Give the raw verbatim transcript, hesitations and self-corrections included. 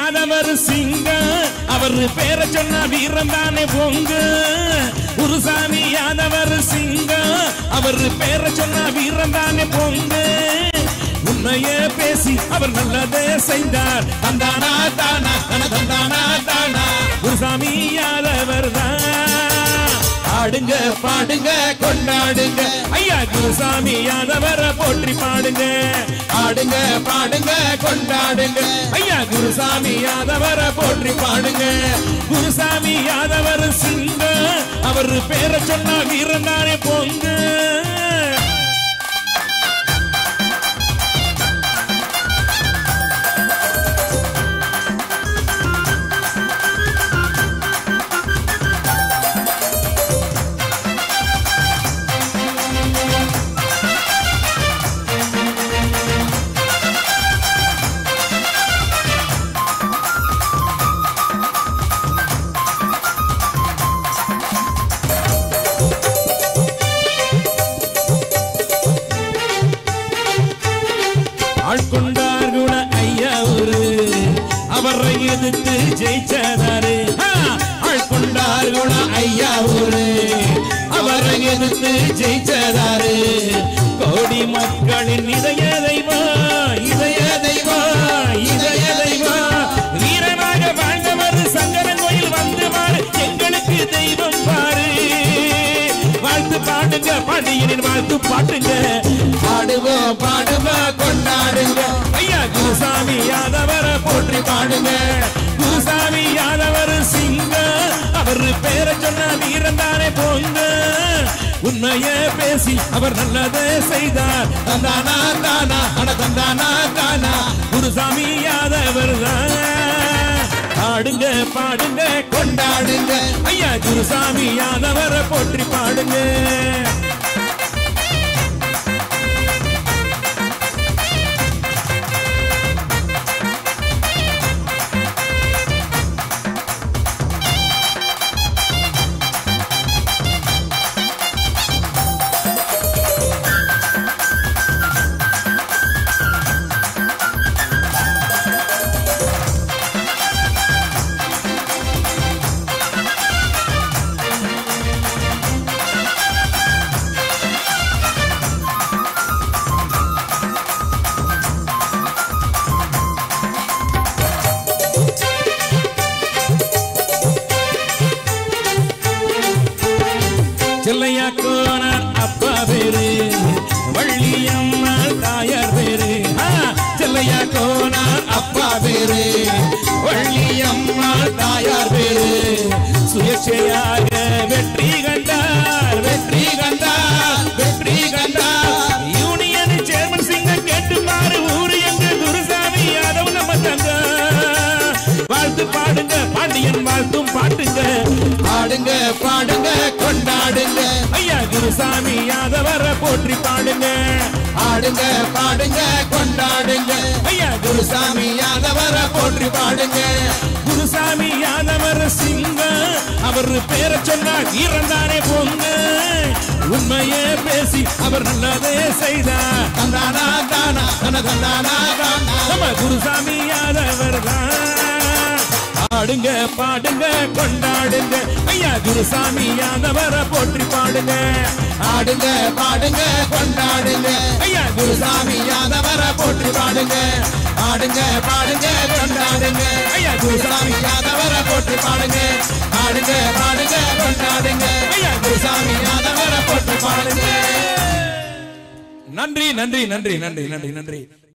யாதவர் சிங்கம் அவர் பேரை சொன்ன வீரம் தானே பொங்க குருசாமி யாதவர் சிங்கம் அவர் பேரை சொன்ன வீரம் தானே பொங்க உண்மையே பேசி அவர் நல்லதே செய்தார் தந்தானா தானா தந்தானா தானா குருசாமி யாதவர் தான் ஆடுங்க பாடுங்க கொண்டாடுங்க ஐயா குருசாமி யாதவர போற்றி பாடுங்க ஆடுங்க பாடுங்க கொண்டாடுங்க ஐயா குருசாமி யாதவர போற்றி பாடுங்க குருசாமி யாதவர் சிங்கம் அவர் பேரை சொன்னா வீரம் தானே பொங்க ஆட்கொண்டார் குண ஐயா ஒரு அவரை எதிர்த்து ஜெயிச்சதாரு ஆட்கொண்டார் குண ஐயா ஒரு அவரை எதிர்த்து ஜெயிச்சதாரு கோடி மக்களின் இதய தெய்வா இதய தெய்வா இதய தெய்வா வீரனாக வாழ்ந்தவர் சங்கரன் கோயில் வந்து பாரு எங்களுக்கு தெய்வம் பாரு வாழ்த்து பாடுங்க பாண்டியனின் வாழ்த்து பாட்டுங்க பாடுவோம் பாடுவோம் கொண்டாடுங்க ஐயா குருசாமி யாதவர போற்றி பாடுங்க குருசாமி யாதவர் சிங்கம் அவர் பேரை சொன்ன வீரம் தானே பொங்க உண்மையே பேசி அவர் நல்லதே செய்தார் தந்தானா தானா அட தந்தானா தானா குருசாமி யாதவர் தான் பாடுங்க பாடுங்க கொண்டாடுங்க ஐயா குருசாமி யாதவர போற்றி பாடுங்க செல்லையா கோனார் அப்பா பேரு வள்ளியம்மாள் தாயார் பேரு செல்லையா கோனார் அப்பா பேரு வள்ளியம்மாள் தாயார் பேரு சுயேட்சையாக வெற்றி கண்டார் வெற்றி கண்டார் வெற்றி கண்டார் யூனியன் சேர்மன் சிங்க கேட்டுமாறு ஊரு எங்க குருசாமி யாதவ் நம்ம தங்க வாழ்த்து பாடுங்க பாண்டியன் வாழ்த்தும் பாட்டுங்க பாடுங்க பாடுங்க கொண்டாடுங்க ஐயா குருசாமி யாதவர போற்றி பாடுங்க ஆடுங்க பாடுங்க கொண்டாடுங்க ஐயா குருசாமி யாதவர போற்றி பாடுங்க குருசாமி யாதவர் சிங்கம் அவர் பேரை சொன்னா வீரம் தானே பொங்க உண்மையே பேசி அவர் நல்லதே செய்தார் தந்தானா தானா தந்தானா தானா நம்ம குருசாமி யாதவர் தான் ஆடுங்க பாடுங்க கொண்டாடுங்க ஐயா குருசாமி யாதவர போற்றி பாடுங்க ஆடுங்க பாடுங்க கொண்டாடுங்க ஐயா குருசாமி யாதவர போற்றி பாடுங்க ஆடுங்க பாடுங்க கொண்டாடுங்க ஐயா குருசாமி யாதவர போற்றி பாடுங்க ஆடுங்க பாடுங்க கொண்டாடுங்க ஐயா குருசாமி யாதவர போற்றி பாடுங்க நன்றி நன்றி நன்றி நன்றி நன்றி நன்றி